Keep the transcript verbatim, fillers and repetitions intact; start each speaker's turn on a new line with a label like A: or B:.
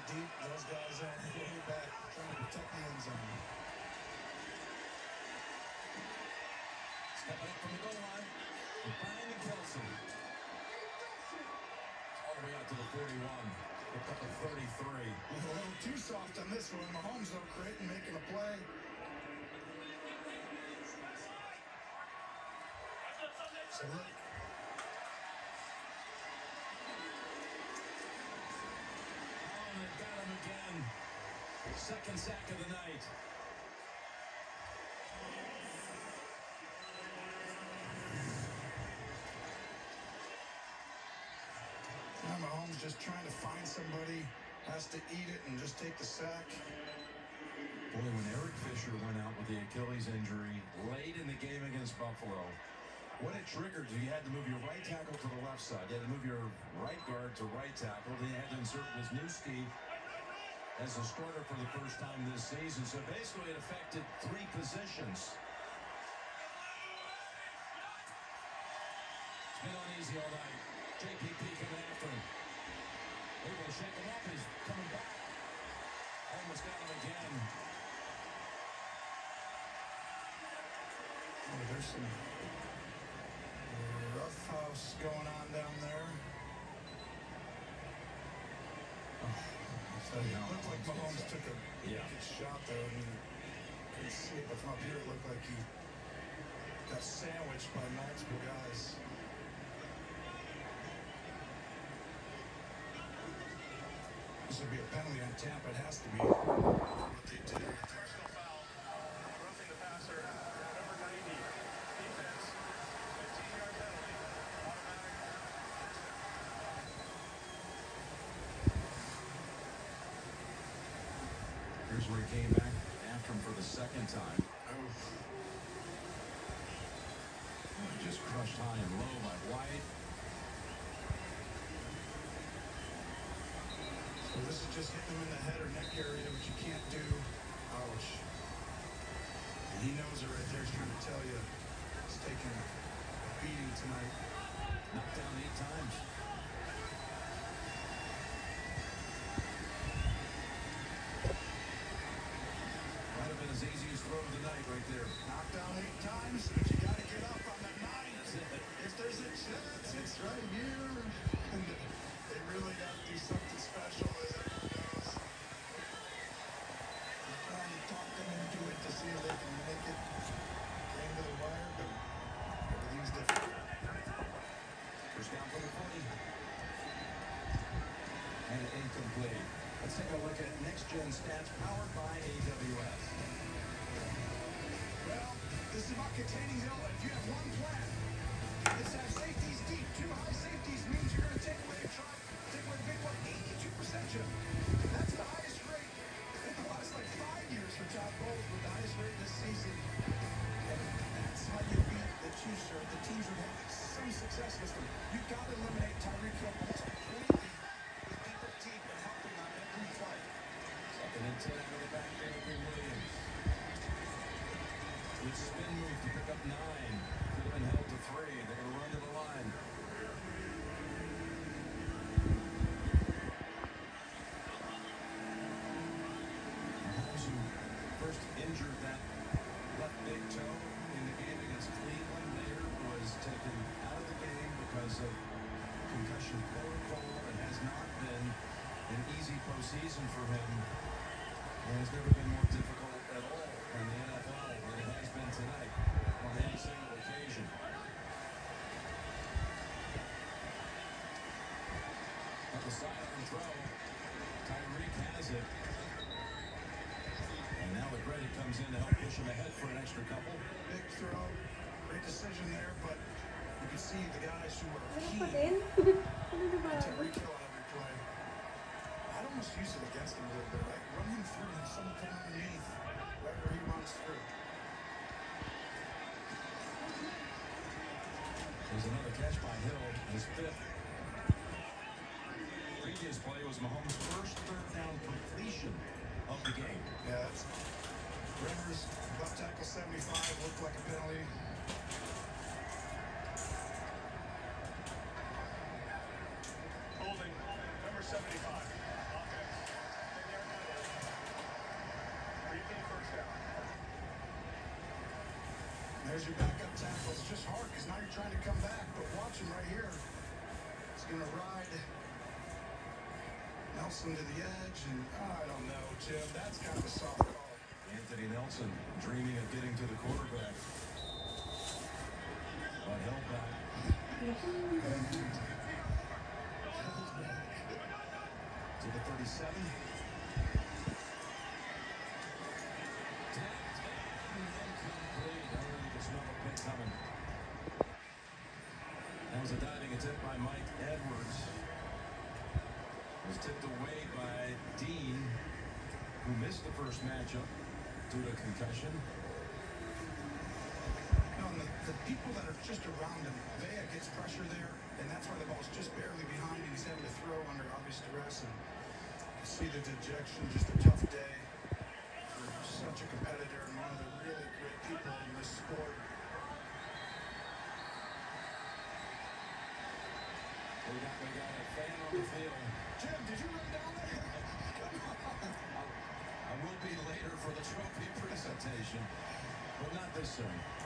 A: deep. Those guys are way back trying to protect the end zone.
B: Stepping up from the goal line. Finding Kelsey. All the way out to the forty-one. Picked up a thirty-three.
A: A little too soft on this one. Mahomes though creating, making a play. So look.
B: Oh, and got him again. Second sack of the night.
A: Now Mahomes just trying to find somebody, has to eat it and just take the sack.
B: Boy, when Eric Fisher went out with the Achilles injury late in the game against Buffalo, what it triggered, you had to move your right tackle to the left side. You had to move your right guard to right tackle. Then you had to insert Wisniewski as a starter for the first time this season. So basically it affected three positions. It's been uneasy all night. J P P coming after him. Able to shake him up. He's coming back. Almost got him again.
A: Oh, there's some rough house going on down there. Oh, so it looked like Mahomes took a
B: yeah.
A: good shot there. I mean, you couldn't see it, but from up here it looked like he got sandwiched by multiple guys. This would be a penalty on Tampa. It has to be. What they did.
C: Personal foul. Roughing the passer. Number ninety. Defense. fifteen-yard penalty. Automatic.
B: Here's where he came back after him for the second time.
A: Oh.
B: Just crushed high and low by White.
A: So this is just hitting him in the head or neck area, which you can't do. Ouch. And he knows it right there. He's trying to tell you he's taking a beating tonight.
B: Knocked down eight times. Might have been his easiest throw of the night right there.
A: Knocked down eight times, but you got to get up on that nine. If there's a chance, it's right here. And they really got to do something special, as everyone knows. They're trying to talk them into it to see if they can make it into the wire, but everything's different.
B: First down for the forty. And incomplete. Let's take a look at next-gen stats powered by A W S.
A: Well, this is about containing the outlet. If you have one plan, it's have safeties deep. Two high safeties means you're going to take away a try, take away the big one, eighty-two percent, Jim. That's the highest rate in the last like five years for Todd Bowles, with the highest rate this season. And that's how you beat the Chiefs, sir. The teams would have some success with them. You've got to eliminate Tyreek Hill almost completely with people deep and helping on every play.
B: Second and ten out of the backfield for Williams. Good spin move to pick up nine. Could have been held to three. They're going to run to the line. Mahomes, who first injured that left big toe in the game against Cleveland, later was taken out of the game because of concussion protocol. It has not been an easy postseason for him. And it's never been more difficult at all in the N F L than it has been tonight on any single occasion. At the sideline throw, Tyreek has it. And now McGrady comes in to help push him ahead for an extra couple.
A: Big throw, great decision there, but you can see the guys who are key
D: Ano pa din? Ano na ba?
A: to Tyreek Hill on every play. I'd almost use it against him a little bit, right? Run him through and someone come underneath right where he runs through.
B: There's another catch by Hill, his fifth. Previous play was Mahomes' first third down completion of the game.
A: Yeah, that's Rivers, left tackle seventy-five, looked like a penalty.
C: Holding. Number seventy-five. Offense.
A: There's your backup tackle. It's just hard because now you're trying to come back. But watch him right here. He's going to ride Nelson to the edge. And oh, I don't know, Jim. That's kind of a soft call.
B: Anthony Nelson dreaming of getting to the quarterback. But held back. To the thirty-seven. Coming. That was a diving attempt by Mike Edwards. It was tipped away by Dean, who missed the first matchup due to concussion.
A: No, and the, the people that are just around him, Vea gets pressure there, and that's why the ball's just barely behind, and he's having to throw under obvious duress. And you see the dejection, just a tough day for such a competitor and one of the really great people in this sport.
B: We got, we got a fan on the field.
A: Jim, did you run down there?
B: I will be later for the trophy presentation, but not this soon.